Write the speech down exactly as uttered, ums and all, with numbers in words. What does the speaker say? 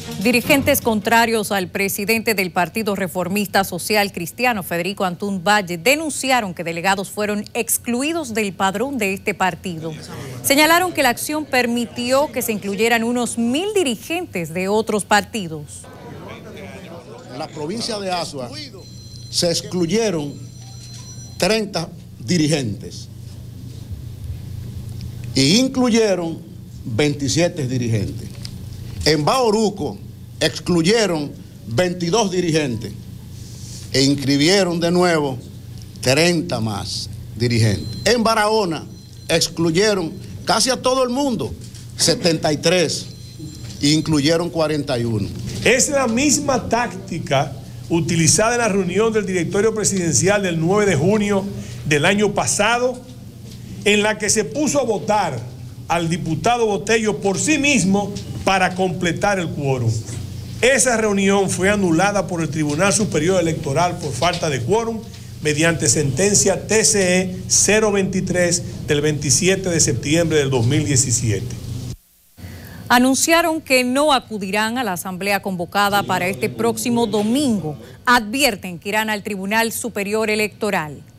Dirigentes contrarios al presidente del Partido Reformista Social Cristiano, Federico Antún Valle, denunciaron que delegados fueron excluidos del padrón de este partido. Señalaron que la acción permitió que se incluyeran unos mil dirigentes de otros partidos. En la provincia de Azua se excluyeron treinta dirigentes y incluyeron veintisiete dirigentes. En Bauruco excluyeron veintidós dirigentes e inscribieron de nuevo treinta más dirigentes. En Barahona excluyeron casi a todo el mundo, setenta y tres, e incluyeron cuarenta y uno. Es la misma táctica utilizada en la reunión del directorio presidencial del nueve de junio del año pasado, en la que se puso a votar al diputado Botello por sí mismo para completar el quórum. Esa reunión fue anulada por el Tribunal Superior Electoral por falta de quórum mediante sentencia T C E cero veintitrés del veintisiete de septiembre del dos mil diecisiete. Anunciaron que no acudirán a la asamblea convocada para este próximo domingo. Advierten que irán al Tribunal Superior Electoral.